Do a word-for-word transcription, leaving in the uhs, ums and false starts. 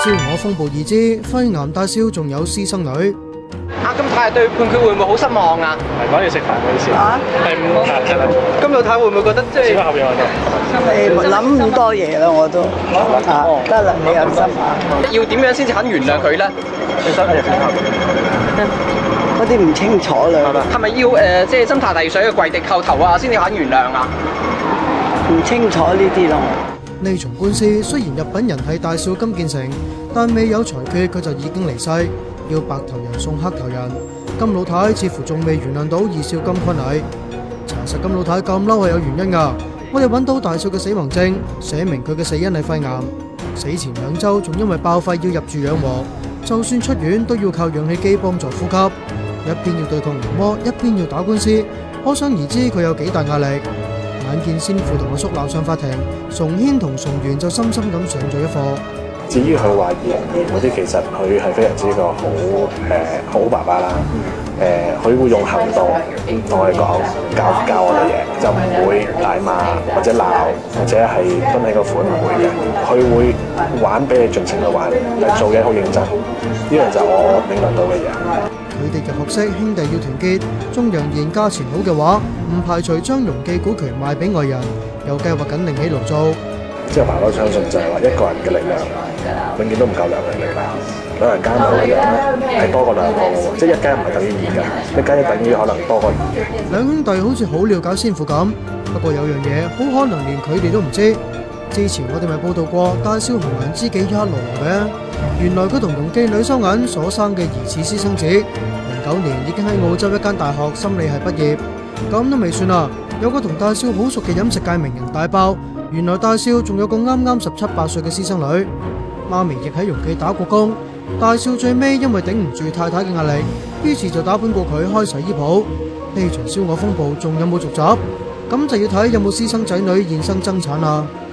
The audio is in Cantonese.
燒鵝風暴二之肺癌大燒，仲有私生女。 阿金太對判決會唔會好失望啊？ 係講要食飯嗰啲事。 啊？ 係唔係真係？ 金老太會唔會覺得即係？ 小合樣啊誒諗咁多嘢啦，我都啊得啦，你有心啊。 要點樣先至肯原諒佢咧？ 你想係點啊？ 嗰啲唔清楚啦。 係咪要誒即係斟茶遞水嘅跪地叩頭啊，先至肯原諒啊？ 唔清楚呢啲咯。 呢場官司雖然入品人係大少金建成，但未有裁決佢就已經離世，要白頭人送黑頭人。金老太似乎仲未原諒到二少金坤禮。查實金老太咁嬲係有原因㗎。我哋揾到大少嘅死亡證，寫明佢嘅死因係肺癌。死前兩週仲因為爆肺要入住養和，就算出院都要靠氧氣機幫助呼吸，一邊要對抗癌魔，一邊要打官司，可想而知佢有幾大壓力。眼見先父同阿叔鬧上法庭，崇軒同崇元就深深咁上咗一課。 至於佢話遺言嗰啲，其實佢係非常之一個好誒好爸爸啦。誒、呃，佢會用行動同我哋講教教我哋嘢，就唔會大罵或者鬧或者係分起個款，唔會嘅。佢會玩俾你盡情去玩，但做嘢好認真。呢樣就係我領略到嘅嘢。 佢哋嘅學識兄弟要團結，仲揚言價錢好嘅話，唔排除將容記股權賣俾外人，又計劃緊另起爐灶。 即係爸爸相信就係話一個人嘅力量，永遠都唔夠兩個人力量。兩人加埋嘅力量咧係多過兩個喎，即係一加一唔係等於二㗎，一加一等於可能多過二。兩兄弟好似好了解先父咁，不過有樣嘢好可能連佢哋都唔知。之前我哋咪報道過大少紅顏知己一籮籮嘅，原來佢同容記女收銀所生嘅疑似私生子，零九年已經喺澳洲一間大學心理系畢業。咁都未算啊，有個同大少好熟嘅飲食界名人大爆，原來大少仲有個啱啱十七八歲嘅私生女，媽咪亦喺容記打過工。大少最尾因為頂唔住太太嘅壓力，於是就打本過佢開洗衣鋪。呢場燒鵝風暴仲有冇續集？咁就要睇有冇私生仔女現身爭產啦。